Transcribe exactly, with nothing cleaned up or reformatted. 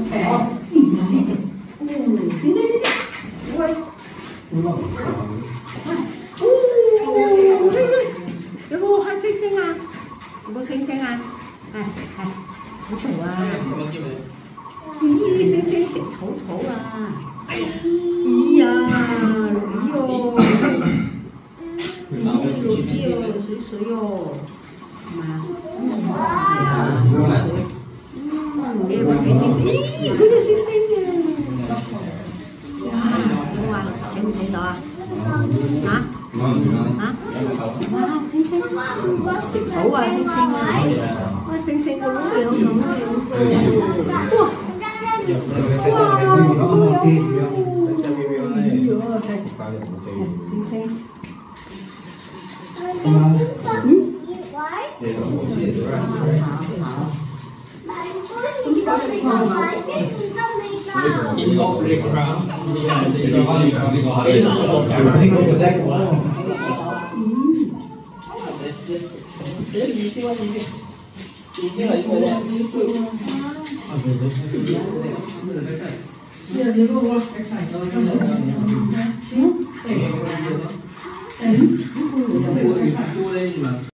哦，嗯，对对对，喂，哦，有冇喊星星啊？有冇星星啊？係係，好嘈啊！咦，星星食草草啊！咦呀，魚哦，魚哦，水水哦，係嘛？嗯，係啊，嗯，你有冇睇星星？咦，嗰隻星星啊！哇，有冇啊？睇唔睇到啊？嚇？嚇？哇，星星食草啊，星星啊！哇，星星個好靚咁樣哇！哇！嗯。